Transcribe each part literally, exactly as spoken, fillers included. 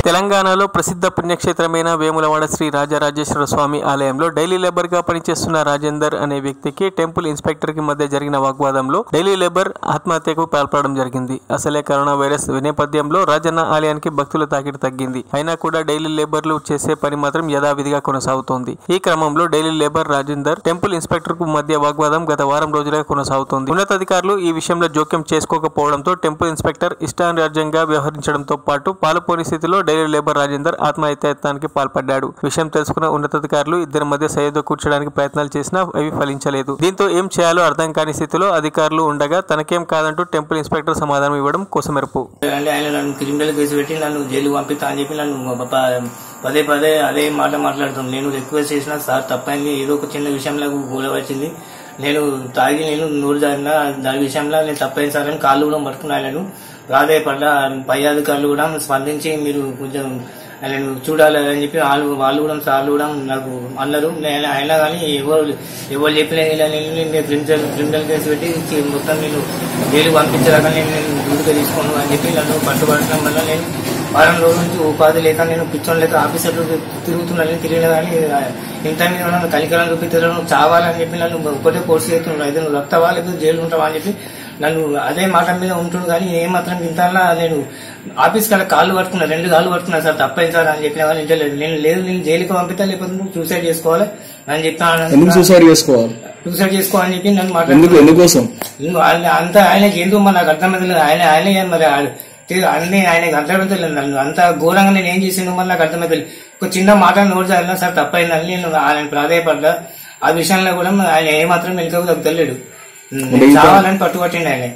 తెలంగాణలో ప్రసిద్ధ పుణ్యక్షేత్రమైన వేములవాడ శ్రీ రాజరాజేశ్వర స్వామి ఆలయంలో డైలీ లేబర్ గా పనిచేస్తున్న రాజేందర్ అనే వ్యక్తికి టెంపుల్ ఇన్స్పెక్టర్ కి మధ్య జరిగిన వాగ్వాదంలో డైలీ లేబర్ ఆత్మహత్యకు పాల్పడడం జరిగింది. అసలే కరోనా వైరస్ నేపథ్యంలో రాజన్న ఆలయానికి భక్తుల తాకిడి తగ్గింది. అయినా కూడా డైలీ లేబర్లు చేసే పని మాత్రం యథావిధిగా కొనసాగుతోంది. ఈ క్రమంలో daily labour Rajender temple inspector కు మధ్య వాగ్వాదం గత వారం రోజులుగా కొనసాగుతోంది. ఉన్నతాధికారులు ఈ విషయంలో జోక్యం చేసుకోకపోవడంతో టెంపుల్ ఇన్స్పెక్టర్ ఇష్టానుసారంగా వ్యవహరించడంతో పాటు పాలుపోని స్థితిలో డైలీ లేబర్ రాజేందర్ ఆత్మహత్యాయత్నానికి పాల్పడ్డాడు. విషయం తెలుసుకున్న ఉన్నతాధికారులు ఇద్దరి మధ్య సయోధ్య కూర్చోడానికి ప్రయత్నాలు చేసినా అవి ఫలించలేదు. దీంతో ఏం చేయాలో అర్థం కాని స్థితిలో అధికారులు ఉండగా తనకేం కాదంటూ టెంపుల్ ఇన్స్పెక్టర్ సమాధానం ఇవ్వడం కోసమెరుపు. ఆయన నన్ను క్రిమినల్ కేసు పెట్టి నన్ను జైలు పంపిస్తా అని చెప్పి నన్ను పదే పదే అదే మాట మాట్లాడుతాను. నేను రిక్వెస్ట్ చేసిన సార్ తప్పైంది, ఏదో ఒక చిన్న విషయంలో గోల వచ్చింది, నేను తాగి నేను నోరు జారిన దాని విషయంలో నేను తప్పైంది సార్ అని కాళ్ళు కూడా పట్టుకున్నాను. ప్రాధాయపడ్డా పై అధికారులు కూడా స్పందించి మీరు కొంచెం ఆయన చూడాలి అని చెప్పి వాళ్ళు వాళ్ళు కూడా సార్లు కూడా నాకు అన్నారు. నేను అయినా కానీ ఎవరు ఎవరు చెప్పిన నేను క్రిమినల్ క్రిమినల్ కేసు పెట్టి మొత్తం నేను జైలు పంపించదాకా నేను నేను డ్యూటీగా తీసుకోను అని చెప్పి నన్ను పట్టుబడటం వల్ల నేను వారం రోజుల నుంచి ఉపాధి లేక నేను పిచ్చోన్ లేక ఆఫీసర్లు తిరుగుతున్నాను. తిరిగిన కానీ ఇంత మీద నన్ను కలికలను చూపిస్తారు, నువ్వు చావాలని చెప్పి నన్ను ఒకటే కోర్సు చేస్తున్నాడు. అయితే నువ్వు రక్తవా లేకపోతే జైలు ఉంటావా అని చెప్పి నన్ను అదే మాట మీద ఉంటుండు. కానీ ఏ మాత్రం ఇంతలా నేను ఆఫీస్ కాడ కాళ్ళు పట్టుకున్నా, రెండు కాళ్ళు పట్టుకున్నా సార్ తప్పైంది సార్ అని చెప్పిన వాళ్ళు ఇంటలేదు. నేను లేదు నేను జైలుకి పంపిస్తా లేకపోతే నువ్వు సూసైడ్ చేసుకోవాలి అని చెప్తాను. సూసైడ్ చేసుకోవాలి సూసైడ్ చేసుకోవాలని చెప్పి నన్ను మాట్లాడుతున్నాను. అంతా ఆయనకి ఎందుకు మరి నాకు అర్థమైతే ఆయన ఆయన మరి అన్ని ఆయనకు అర్థమైతే నన్ను అంత ఘోరంగా నేను ఏం చేసిందో మరి నాకు అర్థమైతే ఒక చిన్న మాట నోటు జారినా సార్ తప్పైందని నేను ఆయన ప్రాధాయపడ్డా. ఆ విషయంలో కూడా ఆయన ఏమాత్రం వెనుకకు తగ్గలేడు, చావాలని పట్టుబట్టిండు ఆయన.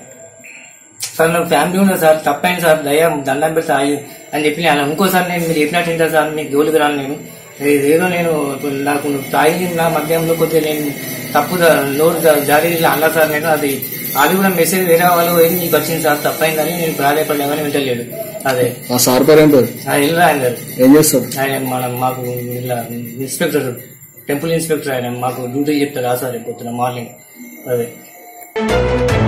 సార్ నాకు ఫ్యామిలీ ఉన్నది సార్, తప్పైంది సార్, దయ దండం పెడతా అని చెప్పి ఆయన ఇంకోసారి నేను మీరు చెప్పినట్టు ఉంటారు సార్, మీకు జోలికి రాను నేను ఏదో నేను నాకు తాగి నా మధ్యంలో కొద్దిగా నేను తప్పు నోరు జారీ అన్నా సార్ నేను అది అది కూడా మెసేజ్ వేరే వాళ్ళు ఏది నీకు వచ్చింది సార్ తప్పైందని నేను ప్రాధాయపడ్డామని వింటలేడు. అదే సార్ పేరు ఏం పేరు? ఆయన ఏం చేస్తారు ఆయన మనం మాకు ఇలా ఇన్స్పెక్టర్ టెంపుల్ ఇన్స్పెక్టర్ ఆయన మాకు డ్యూటీ చెప్తారు ఆ సార్ పొద్దున మార్నింగ్. అదే